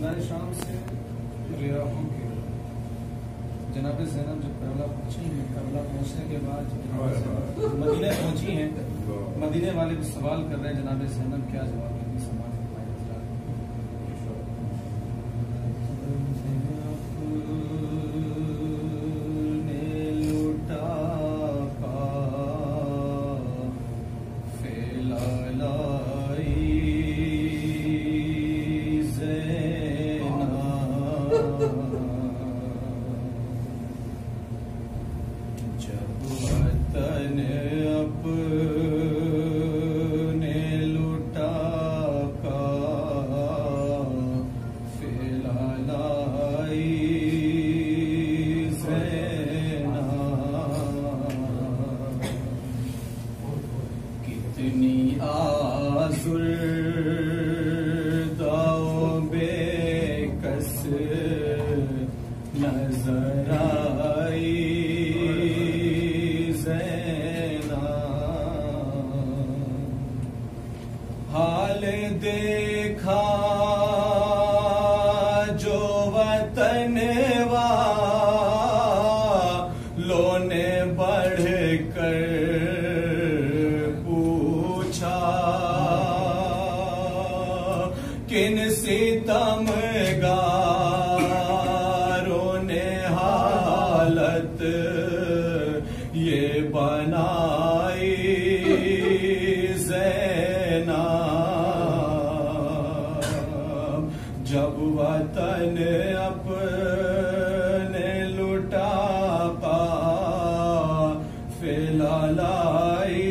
शाम से रिहा होके जनाब ज़ैनब जब करबला पहुंची हैं, करबला पहुंचने के बाद मदीने पहुंची हैं, मदीने वाले भी सवाल कर रहे हैं जनाब ज़ैनब क्या जवाब देंगी समाज जब वतन अपने लुटा काफिला लाई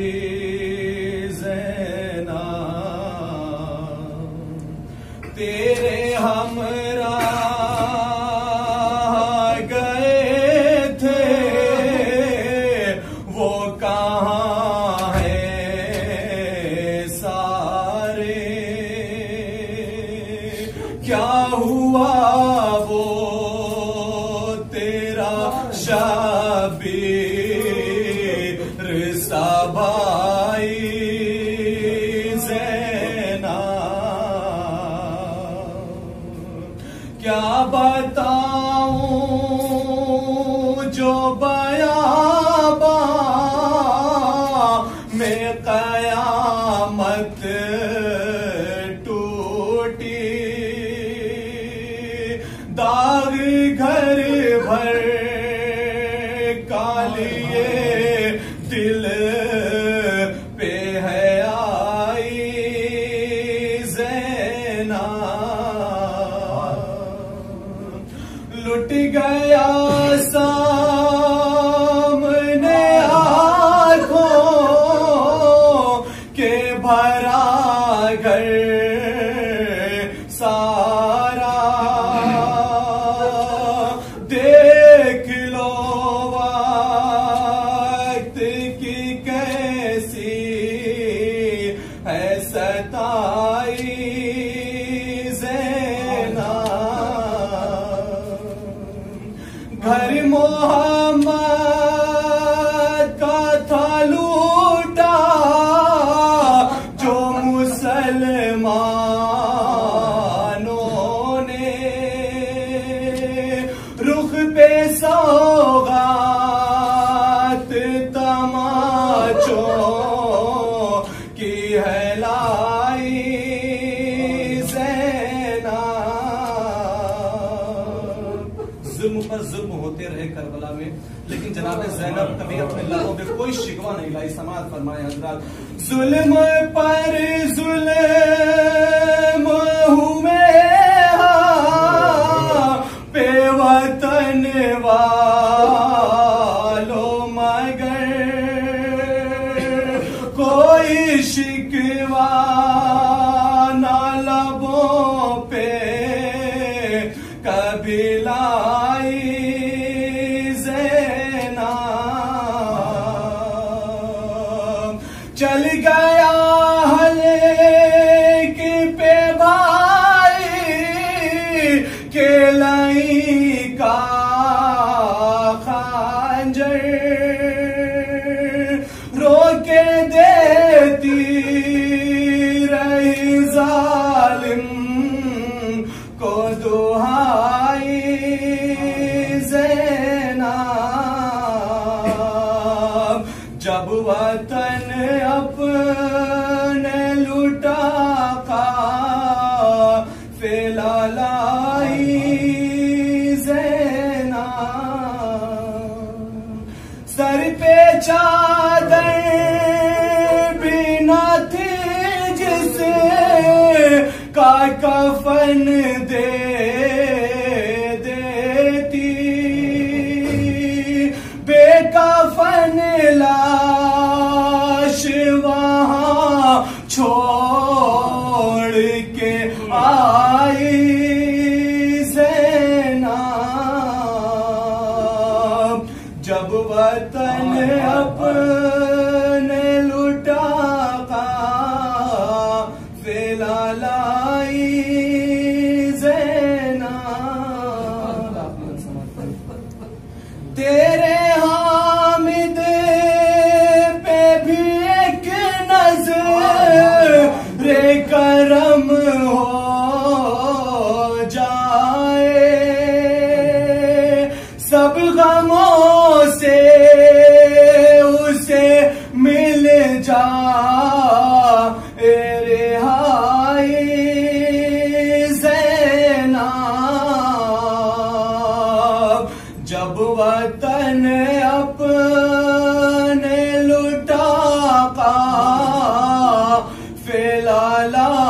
ज़ैनब तेरे हमरा गए थे वो कहाँ है सारे, क्या हुआ वो तेरा शबीर सा भाई ज़ैनब, क्या बताऊं जो बयाबा में कयामत दाग घर भर कालिए दिल पे है आई ज़ैनब, लुट गया सामने आँखों के भरा घर सारा, देख लो वक्त की कैसी है सताई ज़ैनब, घर मोहम्मद का था लूटा जो मुसलमानों ने, रुख पे सौगात तमाचों की है लाई ज़ैनब। जुल्म पर जुल्म होते रहे करबला में, लेकिन जनाब ज़ैनब कभी अपने लबों पे कोई शिकवा नहीं लाई। समाअत फरमाए हज़रात, जुल्म पर जुल्म हुए पे वतन वालों मगर कोई शिकवा ना लबों पे कभी लाई ज़ैनब, चल गया हले की को दुहाई ज़ैनब, जब वतन अपने लुटा काफिला लाई ज़ैनब, सर पे चादर भी न थी जिसे का कफन दे देती, बेकफन लाश वहां छोड़ के आई ज़ैनब, जब वतन अपने लुटा काफिला लाई ज़ैनब। तेरे हामिद पे भी एक नज़र करम हो जाए, सब गमों से उसे मिल जा रिहाई ज़ैनब, जब वतन अपने लुटा काफिला लाई